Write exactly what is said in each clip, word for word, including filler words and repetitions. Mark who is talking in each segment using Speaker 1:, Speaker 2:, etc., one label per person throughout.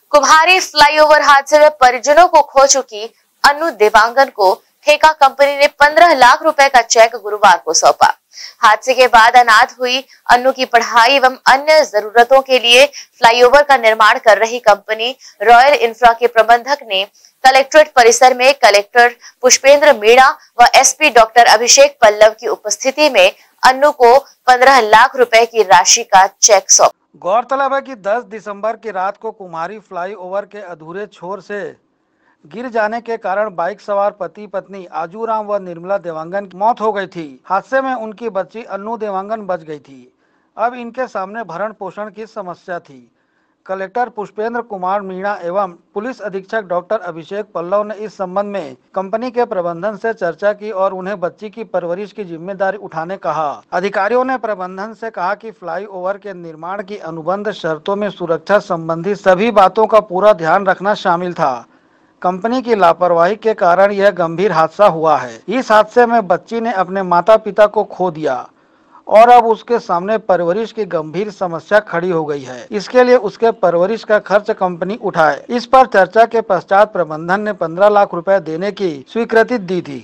Speaker 1: कुम्हारी flyover हादसे में परिजनों को खो चुकी अनु देवांगन को ठेका कंपनी ने पंद्रह लाख रुपए का चेक गुरुवार को सौंपा। हादसे के बाद अनाथ हुई अनु की पढ़ाई एवं अन्य जरूरतों के लिए फ्लाईओवर का निर्माण कर रही कंपनी रॉयल इंफ्रा के प्रबंधक ने कलेक्ट्रेट परिसर में कलेक्टर पुष्पेंद्र मीणा व एसपी डॉक्टर अभिषेक पल्लव की उपस्थिति में अनु को पंद्रह लाख रुपए की राशि का चेक सौंपा।
Speaker 2: गौरतलब है कि दस दिसंबर की रात को कुम्हारी फ्लाईओवर के अधूरे छोर से गिर जाने के कारण बाइक सवार पति पत्नी आजूराम व निर्मला देवांगन की मौत हो गई थी। हादसे में उनकी बच्ची अन्नू देवांगन बच गई थी। अब इनके सामने भरण पोषण की समस्या थी। कलेक्टर पुष्पेंद्र कुमार मीणा एवं पुलिस अधीक्षक डॉक्टर अभिषेक पल्लव ने इस संबंध में कंपनी के प्रबंधन से चर्चा की और उन्हें बच्ची की परवरिश की जिम्मेदारी उठाने कहा। अधिकारियों ने प्रबंधन से कहा कि फ्लाईओवर के निर्माण की अनुबंध शर्तों में सुरक्षा संबंधी सभी बातों का पूरा ध्यान रखना शामिल था। कंपनी की लापरवाही के कारण यह गंभीर हादसा हुआ है। इस हादसे में बच्ची ने अपने माता पिता को खो दिया और अब उसके सामने परवरिश की गंभीर समस्या खड़ी हो गई है। इसके लिए उसके परवरिश का खर्च कंपनी उठाए। इस पर चर्चा के पश्चात प्रबंधन ने पंद्रह लाख रुपए देने की स्वीकृति दी थी।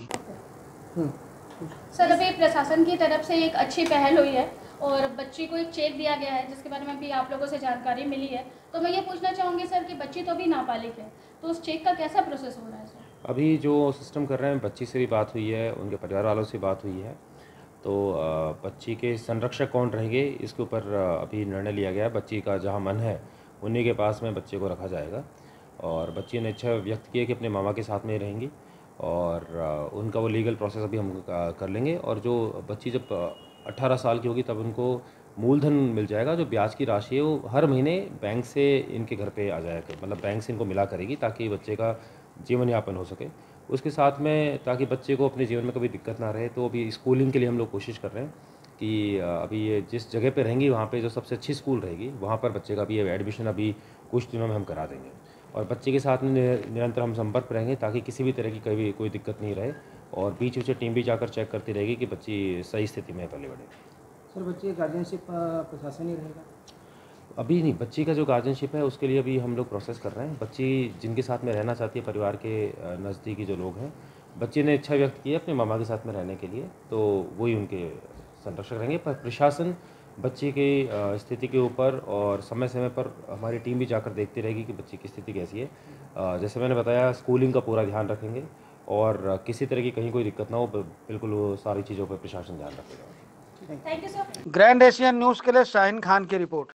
Speaker 3: सर, अभी प्रशासन की तरफ से एक अच्छी पहल हुई है और बच्ची को एक चेक दिया गया है जिसके बारे में भी आप लोगों से जानकारी मिली है। तो मैं ये पूछना चाहूँगी सर कि बच्ची तो अभी नाबालिग है, तो उस चेक का कैसा प्रोसेस हो रहा है सर?
Speaker 4: अभी जो सिस्टम कर रहे हैं, बच्ची से भी बात हुई है, उनके परिवार वालों से बात हुई है, तो बच्ची के संरक्षक कौन रहेंगे इसके ऊपर अभी निर्णय लिया गया है। बच्ची का जहाँ मन है उन्हीं के पास में बच्चे को रखा जाएगा और बच्ची ने इच्छा व्यक्त की है कि अपने मामा के साथ में रहेंगी और उनका वो लीगल प्रोसेस अभी हम कर लेंगे। और जो बच्ची जब अठारह साल की होगी तब उनको मूलधन मिल जाएगा। जो ब्याज की राशि है वो हर महीने बैंक से इनके घर पे आ जाएगा, मतलब बैंक से इनको मिला करेगी ताकि बच्चे का जीवन यापन हो सके। उसके साथ में ताकि बच्चे को अपने जीवन में कभी दिक्कत ना रहे, तो अभी स्कूलिंग के लिए हम लोग कोशिश कर रहे हैं कि अभी ये जिस जगह पे रहेंगी वहाँ पे जो सबसे अच्छी स्कूल रहेगी वहाँ पर बच्चे का भी एडमिशन अभी कुछ दिनों में हम करा देंगे और बच्चे के साथ में निरंतर हम संपर्क में रहेंगे ताकि किसी भी तरह की कभी कोई दिक्कत नहीं रहे और बीच बीच टीम भी जाकर चेक करती रहेगी कि बच्ची सही स्थिति में पले बढ़े।
Speaker 5: सर, बच्चे का गार्जियनशिप प्रशासन ही रहेगा?
Speaker 4: अभी नहीं, बच्ची का जो गार्जियनशिप है उसके लिए अभी हम लोग प्रोसेस कर रहे हैं। बच्ची जिनके साथ में रहना चाहती है, परिवार के नज़दीकी जो लोग हैं, बच्ची ने इच्छा व्यक्त की है अपने मामा के साथ में रहने के लिए, तो वही उनके संरक्षक रहेंगे। पर प्रशासन बच्ची की स्थिति के ऊपर और समय समय पर हमारी टीम भी जाकर देखती रहेगी कि बच्ची की स्थिति कैसी है। जैसे मैंने बताया, स्कूलिंग का पूरा ध्यान रखेंगे और किसी तरह की कहीं कोई दिक्कत ना हो, बिल्कुल वो सारी चीज़ों पर प्रशासन ध्यान रखेगा।
Speaker 3: Thank you sir.
Speaker 2: Grand Asian news के लिए शाहीन खान की रिपोर्ट।